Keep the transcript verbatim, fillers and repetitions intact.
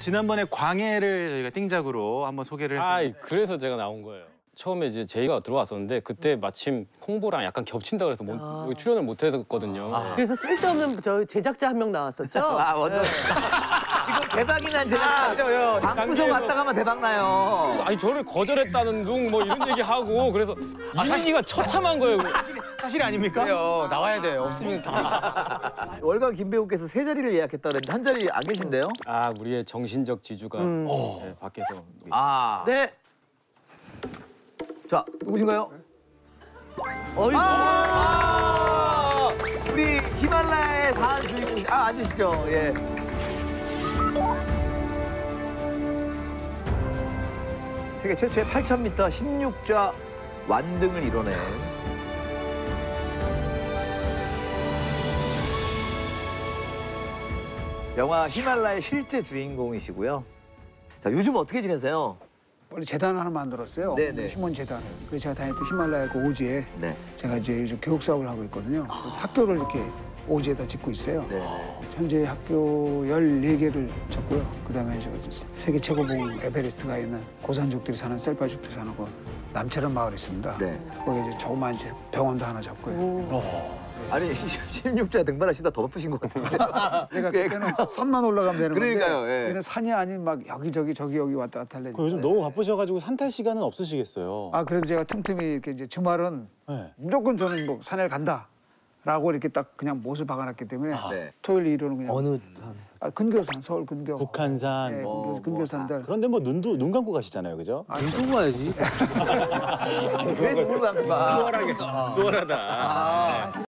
지난번에 광해를 저희가 띵작으로 한번 소개를 아, 했었는데. 그래서 제가 나온 거예요. 처음에 이제 제이가 들어왔었는데 그때 마침 홍보랑 약간 겹친다 그래서 못, 아. 출연을 못 했거든요. 네. 그래서 쓸데없는 저 제작자 한 명 나왔었죠? 아, 원더. 지금 대박이 난 제작자요. 방구석 왔다 가면 대박 나요. 아니 저를 거절했다는 둥 뭐 이런 얘기 하고 그래서 이민희가 처참한 거예요. 사실 아닙니까? 그래요. 나와야 돼요. 없으면 월간 김배우께서 세 자리를 예약했다는데 한 자리 안 계신데요? 아 우리의 정신적 지주가 음. 네, 밖에서 아. 네. 자, 누구신가요? 어이. 아! 우리 히말라야의 사한 주인공. 아, 앉으시죠. 예. 세계 최초의 팔천 미터 십육 자 완등을 이뤄낸 영화 히말라야의 실제 주인공이시고요. 자, 요즘 어떻게 지내세요? 원래 재단을 하나 만들었어요. 네네. 휴먼 재단을. 그래서 제가 다녔던 히말라야 그 오지에 네. 제가 이제 요즘 교육 사업을 하고 있거든요. 그래서 학교를 이렇게 오지에다 짓고 있어요. 네. 현재 학교 열네 개를 졌고요. 그다음에 저 세계 최고봉 에베레스트가 있는 고산족들이 사는 셀바족들이 사는 곳 남체란 마을이 있습니다. 네. 거기 이제 조그만 이제 병원도 하나 잡고요. 아니, 십육 자 등반하시다 더 바쁘신 것 같은데. 제가 그때는 산만 올라가면 되는 그러니까요, 건데 예. 얘는 산이 아닌 막 여기저기 저기 여기 왔다 갔다 하려니까. 요즘 너무 바쁘셔가지고 산탈 시간은 없으시겠어요. 아 그래도 제가 틈틈이 이렇게 이제 주말은 네. 무조건 저는 뭐 산에 간다라고 이렇게 딱 그냥 못을 박아놨기 때문에 네. 토요일 일요일은 그냥 어느 산? 아, 근교산 서울 근교 북한산. 네, 뭐. 근교, 근교산들 그런데 뭐 눈도 눈 감고 가시잖아요, 그죠? 눈 가야지. 왜 누구를 안 봐? 수월하다.